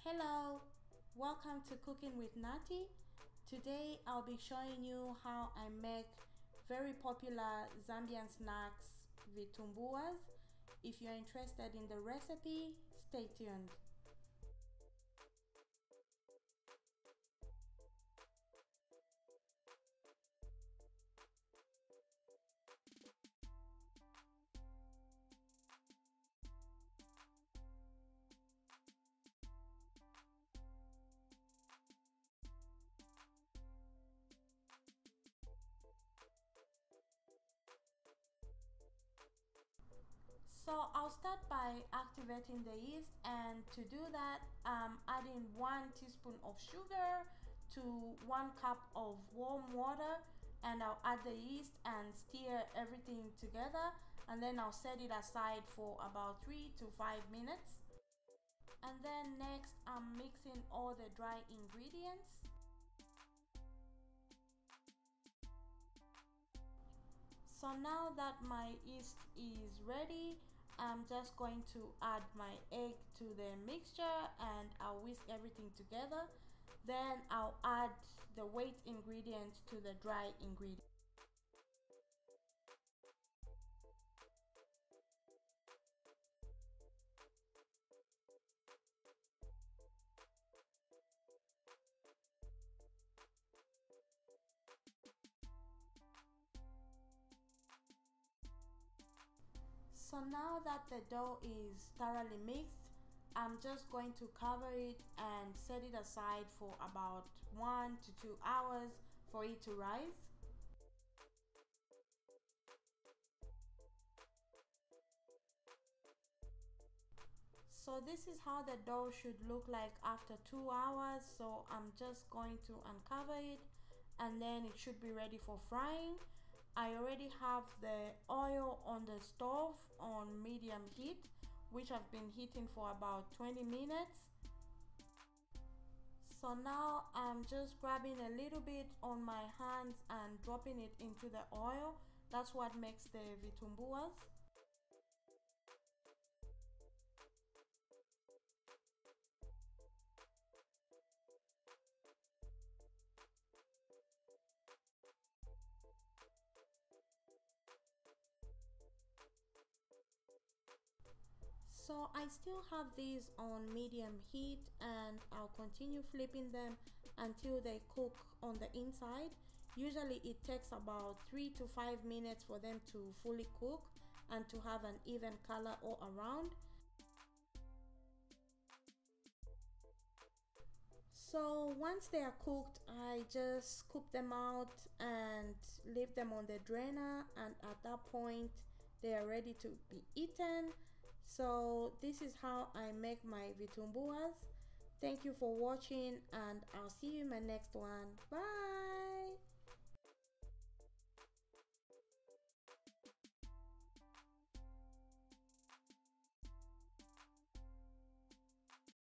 Hello, welcome to Cooking with Nati. Today I'll be showing you how I make very popular Zambian snacks, vitumbuas. If you're interested in the recipe, stay tuned. So I'll start by activating the yeast, and to do that I'm adding 1 teaspoon of sugar to 1 cup of warm water, and I'll add the yeast and stir everything together, and then I'll set it aside for about 3 to 5 minutes. And then next I'm mixing all the dry ingredients. So now that my yeast is ready, I'm just going to add my egg to the mixture and I'll whisk everything together. Then I'll add the wet ingredient to the dry ingredient. So now that the dough is thoroughly mixed, I'm just going to cover it and set it aside for about 1 to 2 hours for it to rise. So this is how the dough should look like after 2 hours. So I'm just going to uncover it and then it should be ready for frying. I already have the oil on the stove on medium heat, which I've been heating for about 20 minutes. So now I'm just grabbing a little bit on my hands and dropping it into the oil. That's what makes the vitumbuas. So I still have these on medium heat and I'll continue flipping them until they cook on the inside. Usually it takes about 3 to 5 minutes for them to fully cook and to have an even color all around. So once they are cooked, I just scoop them out and leave them on the drainer, and at that point they are ready to be eaten. So this is how I make my vitumbuas. Thank you for watching and I'll see you in my next one. Bye.